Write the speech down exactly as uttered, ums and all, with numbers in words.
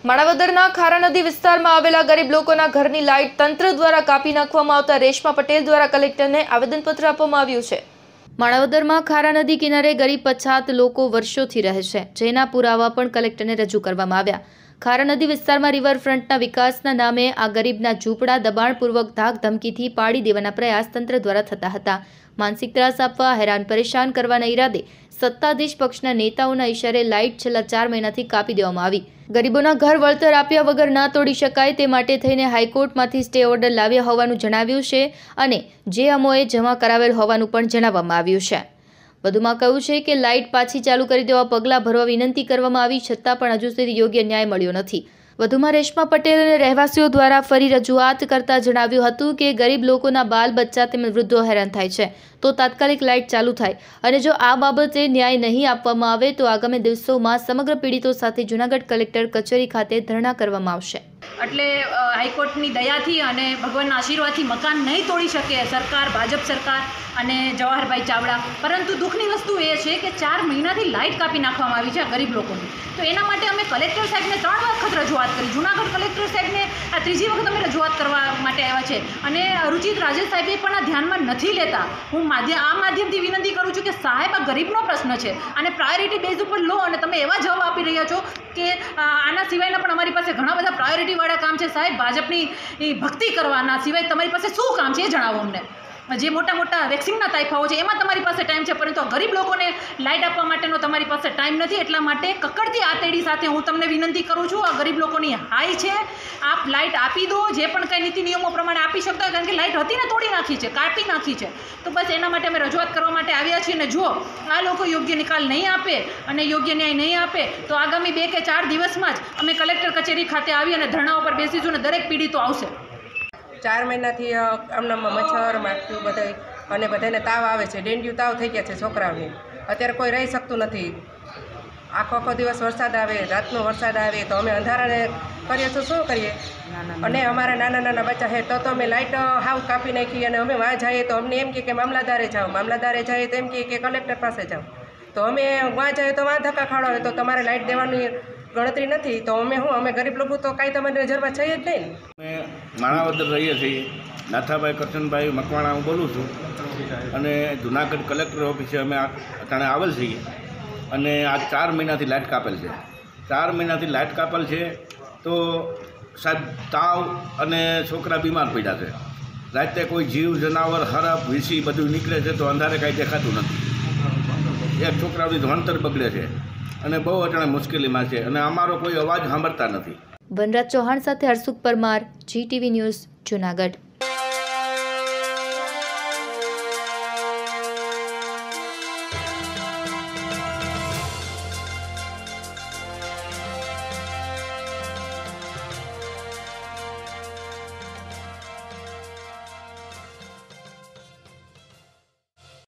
માણાવદરના ખારા નદી વિસ્તારમાં આવેલા ગરીબ લોકોના ઘરની લાઇટ તંત્ર દ્વારા કાપી નાખવામાં આવતા રેશમા પટેલ દ્વારા કલેક્ટરને આવેદનપત્ર આપવામાં આવ્યું છે। માણાવદરમાં ખારા નદી કિનારે ગરીબ પછાત લોકો વર્ષોથી રહે છે, જેના પુરાવા પણ કલેક્ટરને રજૂ કરવામાં આવ્યા। ખારા નદી વિસ્તારમાં રિવરફ્રન્ટના વિકાસના નામે આ ગરીબના ઝૂંપડા દબાણપૂર્વક ધાક ધમકીથી પાડી દેવાના પ્રયાસ તંત્ર દ્વારા થતા હતા। માનસિક ત્રાસ આપવા, હેરાન પરેશાન કરવાના ઈરાદે સત્તાધીશ પક્ષના નેતાઓના ઇશારે લાઇટ છેલ્લા ચાર મહિનાથી કાપી દેવામાં આવી। ગરીબોના ઘર વળતર આપ્યા વગર ના તોડી શકાય તે માટે થઈને હાઈકોર્ટમાંથી સ્ટે ઓર્ડર લાવ્યા હોવાનું જણાવ્યું છે અને જે અમોએ જમા કરાવેલ હોવાનું પણ જણાવવામાં આવ્યું છે। વધુમાં કહ્યું છે કે લાઇટ પાછી ચાલુ કરી દેવા પગલાં ભરવા વિનંતી કરવામાં આવી છતાં પણ હજુ સુધી યોગ્ય ન્યાય મળ્યો નથી। વધુમાં રેશમા પટેલ અને રહેવાસીઓ દ્વારા ફરી રજૂઆત કરતા જણાવ્યું હતું કે ગરીબ લોકોના બાલ બચ્ચા તેમજ વૃદ્ધો હેરાન થાય છે, તો તાત્કાલિક લાઇટ ચાલુ થાય અને જો આ બાબતે ન્યાય નહીં આપવામાં આવે તો આગામી દિવસોમાં સમગ્ર પીડિતો સાથે જૂનાગઢ કલેક્ટર કચેરી ખાતે ધરણા કરવામાં આવશે। એટલે હાઈકોર્ટની દયાથી અને ભગવાનના આશીર્વાદથી મકાન નહીં તોડી શકે સરકાર, ભાજપ સરકાર અને જવાહરભાઈ ચાવડા, પરંતુ દુઃખની વસ્તુ એ છે કે ચાર મહિનાથી લાઇટ કાપી નાખવામાં આવી છે ગરીબ લોકોની। તો એના માટે અમે કલેક્ટર સાહેબને ત્રણ વખત રજૂઆત કરી, જૂનાગઢ કલેક્ટર સાહેબને આ ત્રીજી વખત અમે રજૂઆત કરવા માટે આવ્યા છે અને રુચિત રાજેશ સાહેબે પણ આ ધ્યાનમાં નથી લેતા। હું માધ્યમ આ માધ્યમથી વિનંતી કરું છું કે સાહેબ આ ગરીબનો પ્રશ્ન છે અને પ્રાયોરિટી બેઝ ઉપર લો અને તમે એવા જવાબ આપી રહ્યા છો કે આના સિવાયના પણ અમારી પાસે ઘણા બધા પ્રાયોરિટીવાળા કામ છે। સાહેબ, ભાજપની ભક્તિ કરવાના સિવાય તમારી પાસે શું કામ છે એ જણાવો અમને। જે મોટા મોટા વેક્સિનના તાઇફાઓ છે એમાં તમારી પાસે ટાઈમ છે, પરંતુ ગરીબ લોકોને લાઇટ આપવા માટેનો તમારી પાસે ટાઈમ નથી। એટલા માટે કકડતી આતેડી સાથે હું તમને વિનંતી કરું છું, આ ગરીબ લોકોની હાઈ છે, આપ લાઇટ આપી દો, જે પણ કંઈ નીતિ નિયમો પ્રમાણે આપી શકતા હોય, કારણ કે લાઇટ હતી ને તોડી નાખી છે, કાપી નાખી છે। તો બસ એના માટે અમે રજૂઆત કરવા માટે આવ્યા છીએ અને જો આ લોકો યોગ્ય નિકાલ નહીં આપે અને યોગ્ય ન્યાય નહીં આપે તો આગામી બે કે ચાર દિવસમાં જ અમે કલેક્ટર કચેરી ખાતે આવી અને ધરણા ઉપર બેસીશું અને દરેક પીડિતો આવશે। ચાર મહિનાથી આમનામાં મચ્છર માખ્યું બધે અને બધાને તાવ આવે છે, ડેન્ગ્યુ તાવ થઈ ગયા છે છોકરાઓને। અત્યારે કોઈ રહી શકતું નથી। આખો આખો દિવસ વરસાદ આવે, રાતનો વરસાદ આવે તો અમે અંધારાને કરીએ તો શું કરીએ? અને અમારા નાના નાના બચ્ચા છે તો તો અમે લાઇટ હાવ કાપી નાખી અને અમે વાં જઈએ તો અમને એમ કહે કે મામલાદારે જાઓ, મામલાદારે જઈએ તો એમ કહે કે કલેક્ટર પાસે જાઓ। તો અમે વાં જઈએ તો વાં ધક્કા ખાવડાવે તો તમારે લાઇટ દેવાની ગણતરી નથી। તો અમે શું, અમે ગરીબ લોકો તો કાંઈ તમારી નજરમાં છે જ નહીં ને। અમે માણાવદર રહીએ છીએ, નાથાભાઈ કરશનભાઈ મકવાણા હું બોલું છું અને જૂનાગઢ કલેક્ટર ઓફિસે અમે અટાણે આવેલ છીએ અને આ ચાર મહિનાથી લાઇટ કાપેલ છે। ચાર મહિનાથી લાઇટ કાપેલ છે તો સાહેબ તાવ અને છોકરા બીમાર પડ્યા છે। રાતે કોઈ જીવ જનાવર હરફ વીસી બધું નીકળે છે તો અંધારે કાંઈ દેખાતું નથી। એક છોકરાઓની ભણતર બગડે છે અને બહુ અટાણે મુશ્કેલીમાં છે અને અમારો કોઈ અવાજ સાંભળતા નથી। વનરાજ ચૌહાણ સાથે હર્ષુખ પરમાર, જીટીવી ન્યૂઝ, જૂનાગઢ।